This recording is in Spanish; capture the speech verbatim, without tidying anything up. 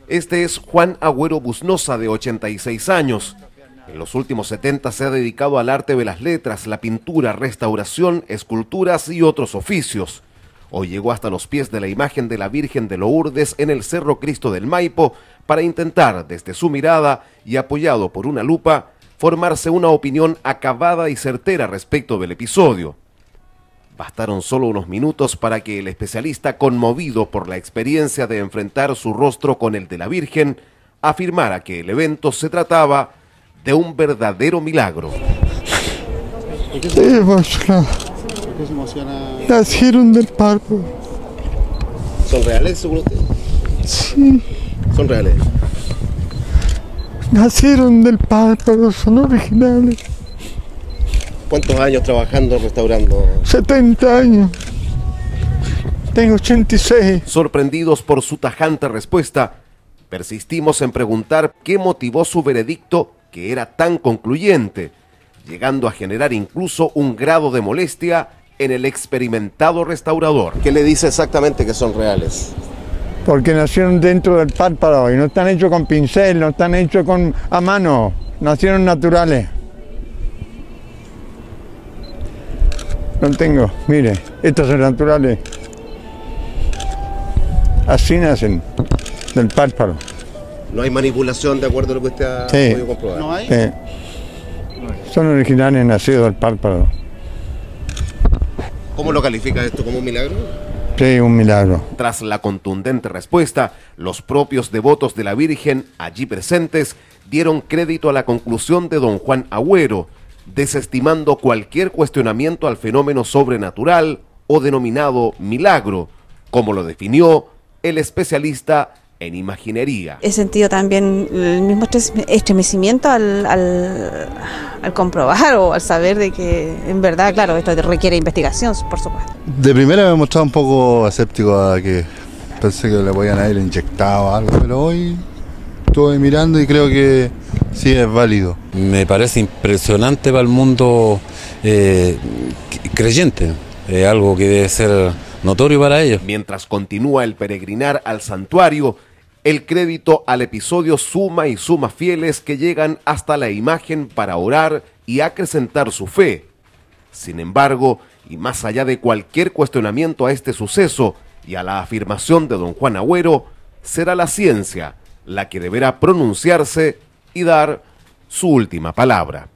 Este es Juan Agüero Busnosa, de ochenta y seis años. En los últimos setenta se ha dedicado al arte de las letras, la pintura, restauración, esculturas y otros oficios. Hoy llegó hasta los pies de la imagen de la Virgen de Lourdes en el Cerro Cristo del Maipo para intentar, desde su mirada y apoyado por una lupa, formarse una opinión acabada y certera respecto del episodio. Bastaron solo unos minutos para que el especialista, conmovido por la experiencia de enfrentar su rostro con el de la Virgen, afirmara que el evento se trataba de un verdadero milagro. Estoy emocionado. ¿Por qué se emociona? Nacieron del parto. ¿Son reales, según usted? Sí. Son reales. Nacieron del parto, son originales. ¿Cuántos años trabajando, restaurando? setenta años. Tengo ochenta y seis. Sorprendidos por su tajante respuesta, persistimos en preguntar qué motivó su veredicto, que era tan concluyente, llegando a generar incluso un grado de molestia en el experimentado restaurador. ¿Qué le dice exactamente que son reales? Porque nacieron dentro del párpado y no están hechos con pincel, no están hechos con a mano, nacieron naturales. No tengo, mire, estos son naturales. Así nacen, del párpado. ¿No hay manipulación de acuerdo a lo que usted ha Sí. podido comprobar? ¿No hay? Sí. Son originales nacidos del párpado. ¿Cómo lo califica esto, como un milagro? Sí, un milagro. Tras la contundente respuesta, los propios devotos de la Virgen allí presentes dieron crédito a la conclusión de don Juan Agüero, desestimando cualquier cuestionamiento al fenómeno sobrenatural o denominado milagro, como lo definió el especialista en imaginería. He sentido también el mismo estremecimiento al, al, al comprobar o al saber de que en verdad, claro, esto requiere investigación, por supuesto. De primera me he mostrado un poco escéptico a que pensé que le podían haber inyectado algo, pero hoy estuve mirando y creo que sí es válido. Me parece impresionante para el mundo eh, creyente, eh, algo que debe ser notorio para ellos. Mientras continúa el peregrinar al santuario, el crédito al episodio suma y suma fieles que llegan hasta la imagen para orar y acrecentar su fe. Sin embargo, y más allá de cualquier cuestionamiento a este suceso y a la afirmación de don Juan Agüero, será la ciencia la que deberá pronunciarse y dar su última palabra.